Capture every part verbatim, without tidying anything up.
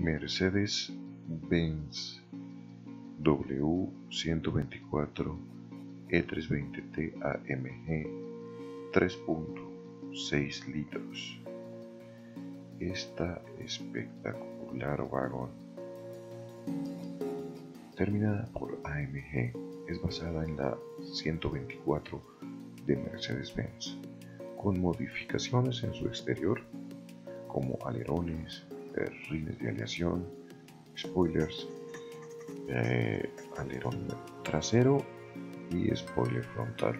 Mercedes-Benz W ciento veinticuatro E trescientos veinte T A M G tres punto seis litros. Esta espectacular vagón, terminada por A M G, es basada en la ciento veinticuatro de Mercedes-Benz, con modificaciones en su exterior como alerones, eh, rines de aleación, spoilers, eh, alerón trasero y spoiler frontal.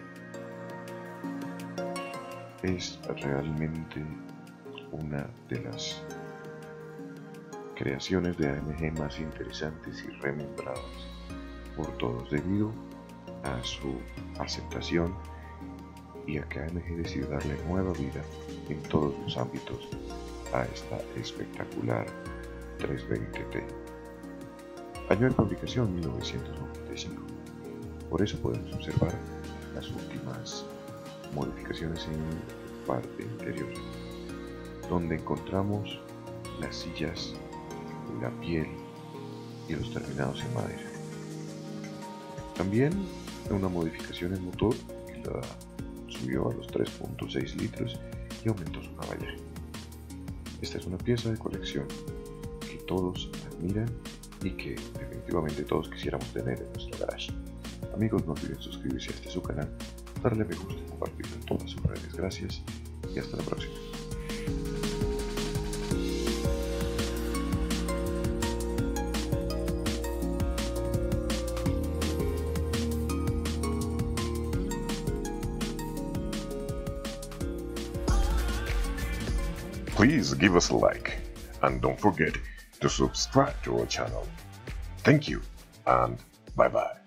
Es realmente una de las creaciones de A M G más interesantes y remembradas por todos debido a su aceptación y a que A M G decidió darle nueva vida en todos los ámbitos a esta espectacular trescientos veinte T. Año de fabricación mil novecientos noventa y cinco. Por eso podemos observar las últimas modificaciones en parte interior, donde encontramos las sillas, la piel y los terminados en madera. También una modificación en motor que la subió a los tres punto seis litros y aumentó su caballaje. Esta es una pieza de colección que todos admiran y que definitivamente todos quisiéramos tener en nuestro garage. Amigos, no olviden suscribirse a este su canal, darle me gusta y compartirlo en todas sus redes. Gracias y hasta la próxima. Please give us a like and don't forget to subscribe to our channel. Thank you and bye bye.